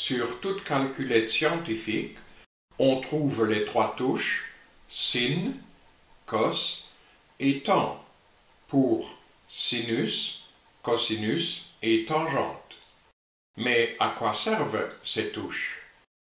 sur toute calculette scientifique, on trouve les trois touches sin, cos et tan pour sinus, cosinus et tangente. Mais à quoi servent ces touches?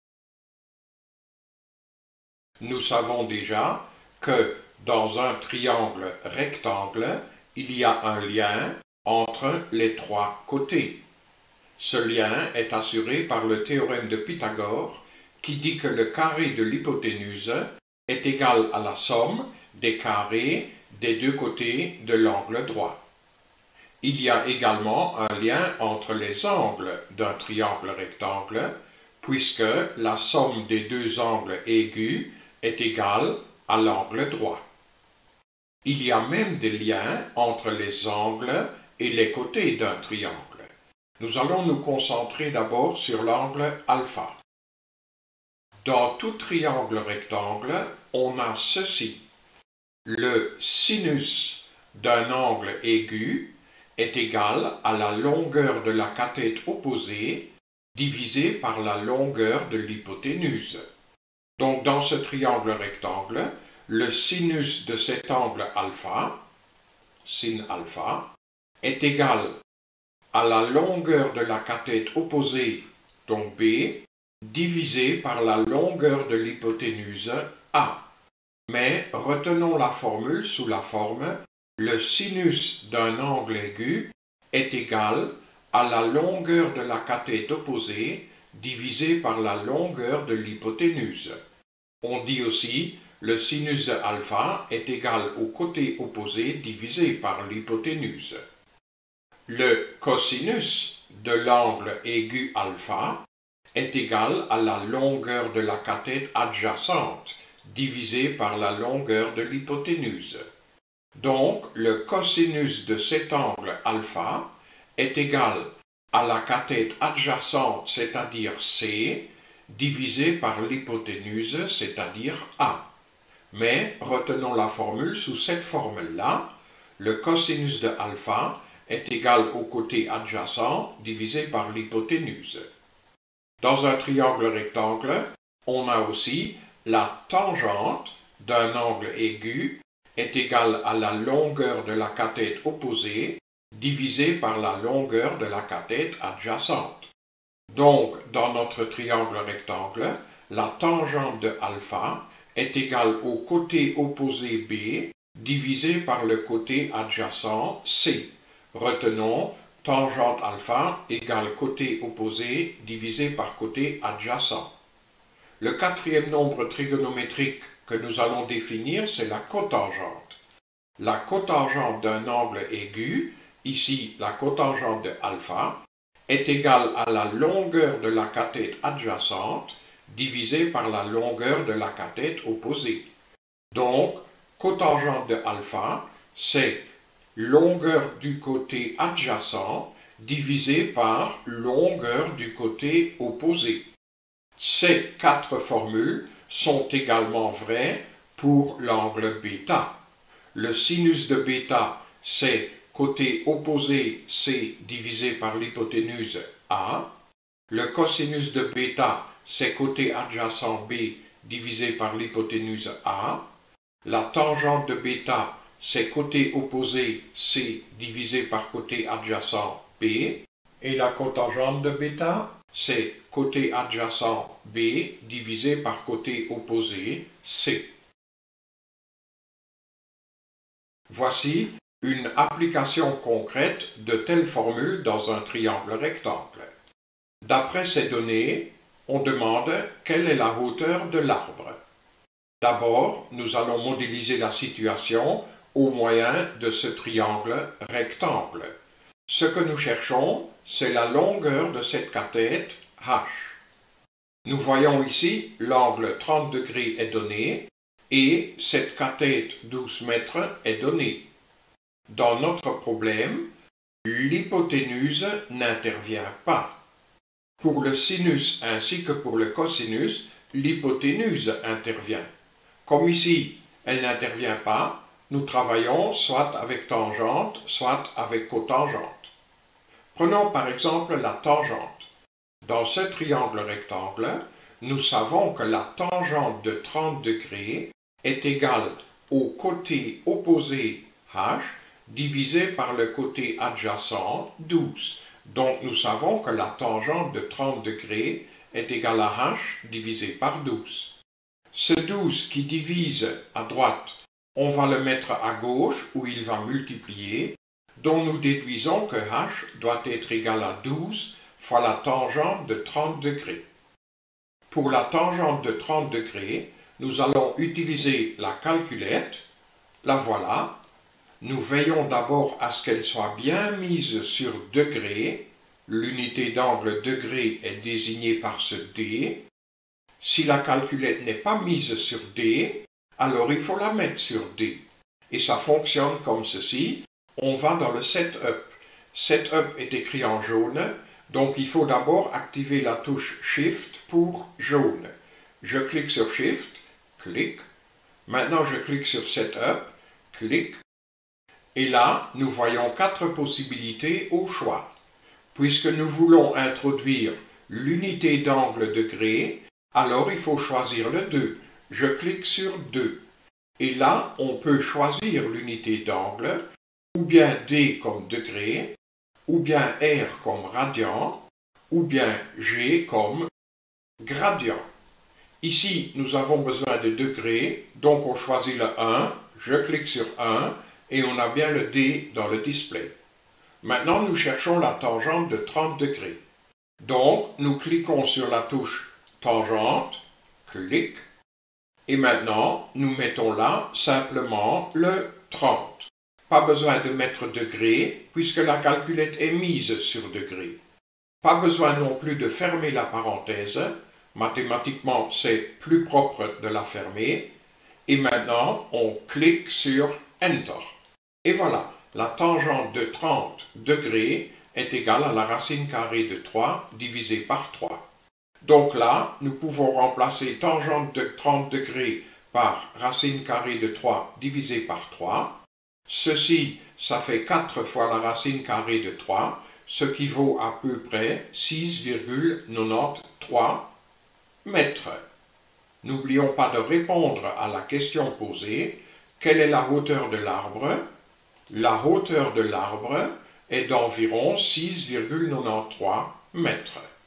Nous savons déjà que dans un triangle rectangle, il y a un lien entre les trois côtés. Ce lien est assuré par le théorème de Pythagore qui dit que le carré de l'hypoténuse est égal à la somme des carrés des deux côtés de l'angle droit. Il y a également un lien entre les angles d'un triangle rectangle, puisque la somme des deux angles aigus est égale à l'angle droit. Il y a même des liens entre les angles et les côtés d'un triangle. Nous allons nous concentrer d'abord sur l'angle alpha. Dans tout triangle rectangle, on a ceci. Le sinus d'un angle aigu est égal à la longueur de la cathète opposée divisée par la longueur de l'hypoténuse. Donc dans ce triangle rectangle, le sinus de cet angle alpha, sin alpha, est égal à la longueur de la cathète opposée, donc B, divisé par la longueur de l'hypoténuse A. Mais retenons la formule sous la forme le sinus d'un angle aigu est égal à la longueur de la cathète opposée divisé par la longueur de l'hypoténuse. On dit aussi le sinus de alpha est égal au côté opposé divisé par l'hypoténuse. Le cosinus de l'angle aigu alpha est égal à la longueur de la cathète adjacente divisé par la longueur de l'hypoténuse. Donc, le cosinus de cet angle alpha est égal à la cathète adjacente, c'est-à-dire C, divisé par l'hypoténuse, c'est-à-dire A. Mais retenons la formule sous cette formule-là. Le cosinus de alpha est égal au côté adjacent divisé par l'hypoténuse. Dans un triangle rectangle, on a aussi la tangente d'un angle aigu est égale à la longueur de la cathète opposée divisé par la longueur de la cathète adjacente. Donc, dans notre triangle rectangle, la tangente de alpha est égale au côté opposé B divisé par le côté adjacent C. Retenons, tangente alpha égale côté opposé divisé par côté adjacent. Le quatrième nombre trigonométrique que nous allons définir, c'est la cotangente. La cotangente d'un angle aigu, ici la cotangente de alpha, est égale à la longueur de la cathète adjacente divisée par la longueur de la cathète opposée. Donc, cotangente de alpha, c'est longueur du côté adjacent divisé par longueur du côté opposé. Ces quatre formules sont également vraies pour l'angle β. Le sinus de β, c'est côté opposé C divisé par l'hypoténuse A. Le cosinus de β, c'est côté adjacent B divisé par l'hypoténuse A. La tangente de β, c'est côté opposé C divisé par côté adjacent B. Et la cotangente de β, c'est côté adjacent B divisé par côté opposé C. Voici une application concrète de telles formules dans un triangle rectangle. D'après ces données, on demande quelle est la hauteur de l'arbre. D'abord, nous allons modéliser la situation au moyen de ce triangle rectangle. Ce que nous cherchons, c'est la longueur de cette cathète H. Nous voyons ici l'angle 30 degrés est donné et cette cathète 12 mètres est donnée. Dans notre problème, l'hypoténuse n'intervient pas. Pour le sinus ainsi que pour le cosinus, l'hypoténuse intervient. Comme ici, elle n'intervient pas, nous travaillons soit avec tangente, soit avec cotangente. Prenons par exemple la tangente. dans ce triangle rectangle, nous savons que la tangente de 30 degrés est égale au côté opposé h divisé par le côté adjacent 12. Donc nous savons que la tangente de 30 degrés est égale à h divisé par 12. Ce 12 qui divise à droite, on va le mettre à gauche où il va multiplier, donc nous déduisons que h doit être égal à 12 fois la tangente de 30 degrés. Pour la tangente de 30 degrés, nous allons utiliser la calculette. La voilà. Nous veillons d'abord à ce qu'elle soit bien mise sur degrés. L'unité d'angle degré est désignée par ce D. Si la calculette n'est pas mise sur D, alors il faut la mettre sur D. Et ça fonctionne comme ceci. On va dans le Setup. Setup est écrit en jaune, donc il faut d'abord activer la touche Shift pour jaune. Je clique sur Shift, clic. Maintenant je clique sur Setup, clic. Et là, nous voyons 4 possibilités au choix. Puisque nous voulons introduire l'unité d'angle degré, alors il faut choisir le 2. Je clique sur 2. Et là, on peut choisir l'unité d'angle, ou bien D comme degré, ou bien R comme radian, ou bien G comme gradient. Ici, nous avons besoin de degrés, donc on choisit le 1, je clique sur 1, et on a bien le D dans le display. Maintenant, nous cherchons la tangente de 30 degrés. Donc, nous cliquons sur la touche tangente, clic, et maintenant, nous mettons là simplement le 30. Pas besoin de mettre degré, puisque la calculette est mise sur degré. Pas besoin non plus de fermer la parenthèse. Mathématiquement, c'est plus propre de la fermer. Et maintenant, on clique sur Enter. Et voilà, la tangente de 30 degrés est égale à la racine carrée de 3 divisé par 3. Donc là, nous pouvons remplacer tangente de 30 degrés par racine carrée de 3 divisé par 3. Ceci, ça fait 4 fois la racine carrée de 3, ce qui vaut à peu près 6,93 mètres. N'oublions pas de répondre à la question posée. Quelle est la hauteur de l'arbre? La hauteur de l'arbre est d'environ 6,93 mètres.